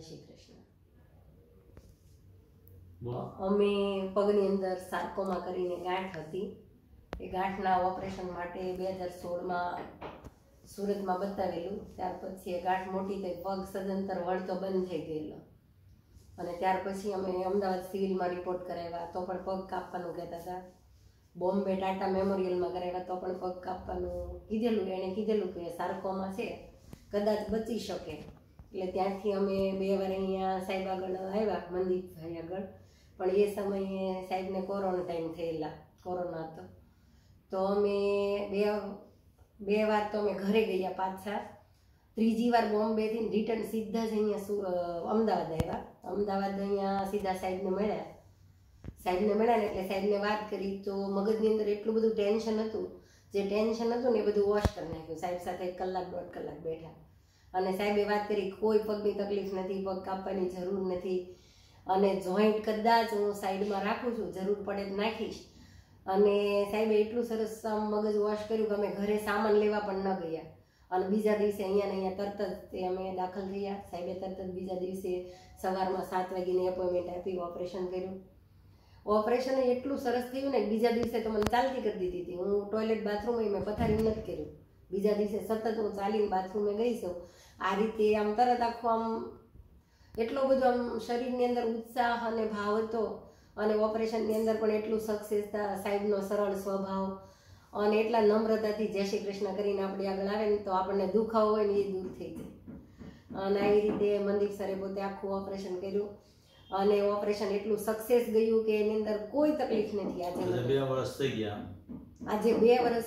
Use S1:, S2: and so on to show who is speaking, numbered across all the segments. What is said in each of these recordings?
S1: શ્રી કૃષ્ણ. અમે પગની અંદર સાર્કોમા કરીને ગાંઠ હતી. એ ગાંઠના ઓપરેશન માટે 2016માં સુરતમાં બતાવેલું. ત્યાર પછી એ ગાંઠ મોટી થઈ, પગ સદંતર વળતો બંધ થઈ ગયેલો. અને ત્યાર પછી અમે અમદાવાદ સિવિલમાં રિપોર્ટ કરાવ્યા તો પણ પગ કાપવાનું કહેતા હતા. બોમ્બે ટાટા મેમોરિયલમાં કરાવ્યા તો પણ પગ કાપવાનું કીધેલું. એણે કીધેલું કે સાર્કોમા છે, કદાચ બચી શકે. એટલે ત્યાંથી અમે 2 વાર અહીંયા સાહેબ આગળ આવ્યા, મનદીપભાઈ આગળ. પણ એ સમયે સાહેબને ક્વોરન્ટાઇન થયેલા, કોરોના હતો. તો અમે બે વાર તો અમે ઘરે ગયા પાછા. ત્રીજી વાર બોમ્બેથી રિટર્ન સીધા જ અહીંયા અમદાવાદ આવ્યા. અમદાવાદ અહીંયા સીધા સાહેબને મળ્યા ને એટલે સાહેબને વાત કરી તો મગજની અંદર એટલું બધું ટેન્શન હતું. જે ટેન્શન હતું ને એ બધું વોશ કરી નાખ્યું. સાહેબ સાથે 1 કલાક 1.5 કલાક બેઠા અને સાહેબે વાત કરી, કોઈ પગની તકલીફ નથી, પગ કાપવાની જરૂર નથી. અને જોઈન્ટ કદાચ હું સાઈડમાં રાખું છું, જરૂર પડે તો નાખીશ. અને સાહેબે એટલું સરસ મગજ વોશ કર્યું કે અમે ઘરે સામાન લેવા પણ ન ગયા. અને બીજા દિવસે અહીંયા તરત જ અમે દાખલ થયા. સાહેબે તરત જ બીજા દિવસે સવારમાં 7 વાગ્યાની એપોઇન્ટમેન્ટ આપી, ઓપરેશન કર્યું. ઓપરેશન એટલું સરસ થયું ને, બીજા દિવસે તો મને ચાલતી કરી દીધી હતી. હું ટોયલેટ બાથરૂમ મેં પથારી નથી કર્યું. બીજા દિવસે સતત હું ચાલીને બાથરૂમે ગઈ છું. આ રીતે આમ તરત આખું આમ એટલો બધો આમ શરીરની અંદર ઉત્સાહ અને ભાવ હતો. અને ઓપરેશનની અંદર પણ એટલું સક્સેસ હતા. સાહેબનો સરળ સ્વભાવ અને એટલા નમ્રતાથી જય શ્રી કૃષ્ણ કરીને આપણે આગળ આવે ને તો આપણને દુખાવો હોય ને એ દૂર થઈ જાય. અને આવી રીતે મનદીપ સરે પોતે આખું ઓપરેશન કર્યું અને ઓપરેશન એટલું સક્સેસ ગયું કે એની અંદર કોઈ તકલીફ નથી. આજે
S2: 2 વર્ષ થઈ ગયા.
S1: આજે 2 વર્ષ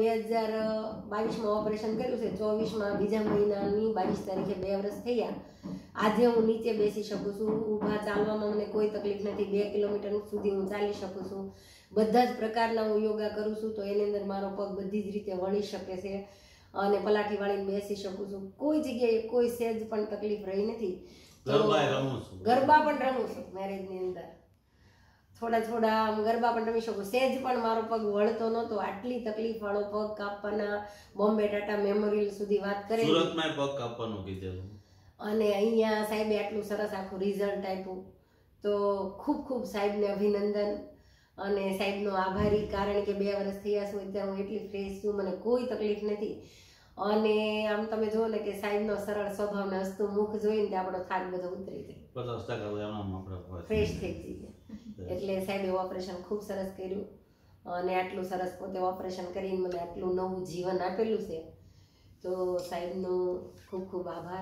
S1: 2022માં ઓપરેશન કર્યું છે. 24માં બીજા મહિનાની 22 તારીખે 2 વર્ષ થયા. આજે હું નીચે બેસી શકું છું, ઊભા ચાલવામાં મને કોઈ તકલીફ નથી. 2 કિલોમીટર સુધી હું ચાલી શકું છું. બધા જ પ્રકારના હું યોગા કરું છું તો એની અંદર મારો પગ બધી જ રીતે વળી શકે છે અને પલાઠી વાળીને બેસી શકું છું. કોઈ જગ્યાએ કોઈ સહેજ પણ તકલીફ રહી નથી. ગરબા પણ રમું છું મેરેજની અંદર. થોડા આમ ગરબા પણ રમી શકું. સહેજ પણ મારો પગ વળતો નહોતો. આટલી તકલીફ વાળો પગ કાપવાના બોમ્બે ટાટા મેમોરિયલ સુધી વાત કરી.
S2: સુરતમાં પગ કાપવાનું કીધેલું
S1: અને અહીંયા સાહેબે આટલું સરસ આખું રિઝલ્ટ આપ્યું. તો ખૂબ સાહેબને અભિનંદન અને સાહેબનો આભારી. કારણ કે 2 વર્ષ થયા છું અત્યારે હું એટલી ફ્રેશ છું, મને કોઈ તકલીફ નથી. અને આમ તમે જુઓ ને કે સાહેબનો સરળ સ્વભાવ ને હસતું મુખ જોઈને આપણો થાક બધો ઉતરી જાય,
S2: 50%
S1: ફ્રેશ થઈ જઈએ. એટલે સાહેબે ઓપરેશન ખૂબ સરસ કર્યું અને આટલું સરસ પોતે ઓપરેશન કરીને મને આટલું નવું જીવન આપેલું છે. તો સાહેબનો ખૂબ આભાર.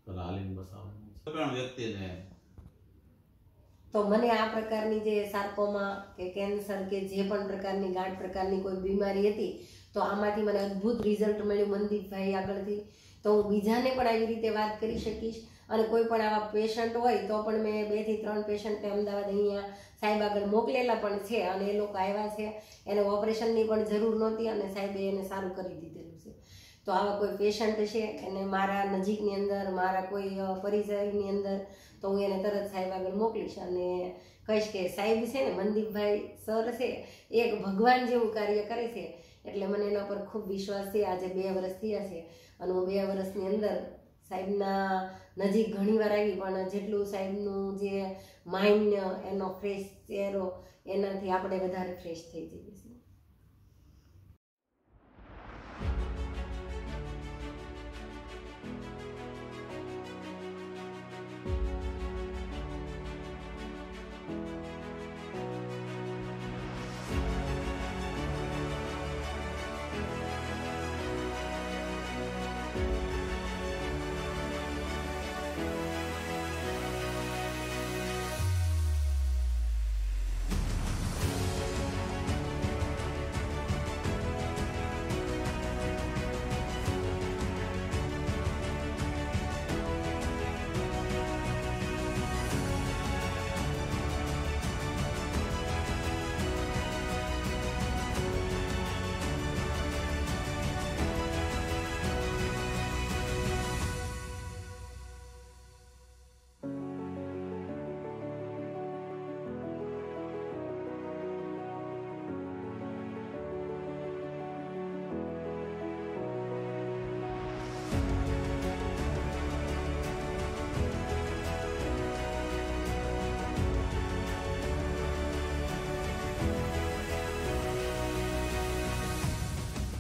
S1: તો મને આ પ્રકારની જે સાર્કોમા કે કેન્સર કે જે પણ પ્રકારની ગાંઠ પ્રકારની કોઈ બીમારી હતી તો આમાંથી મને અદ્ભુત રિઝલ્ટ મળ્યું મનદીપભાઈ આગળથી. તો હું બીજાને પણ આવી રીતે વાત કરી શકીશ. અને કોઈ પણ આવા પેશન્ટ હોય તો પણ મેં 2 થી 3 પેશન્ટને અમદાવાદ અહીંયા સાહેબ આગળ મોકલેલા પણ છે અને એ લોકો આવ્યા છે. એને ઓપરેશનની પણ જરૂર નહોતી અને સાહેબે એને સારું કરી દીધેલું છે. તો આવા કોઈ પેશન્ટ છે એને મારા નજીકની અંદર, મારા કોઈ પરિચયની અંદર, તો હું એને તરત સાહેબ આગળ મોકલીશ અને કહીશ કે સાહેબ છે ને મનદીપભાઈ સર છે એક ભગવાન જેવું કાર્ય કરે છે. એટલે મને એના પર ખૂબ વિશ્વાસ છે. આજે 2 વર્ષ થયા છે અને હું 2 વર્ષની અંદર સાહેબના નજીક ઘણી વાર આવી, પણ જેટલું સાહેબનું જે માઇન્ડ એનો ફ્રેશ ચહેરો એનાથી આપણે વધારે ફ્રેશ થઈ જઈએ છીએ.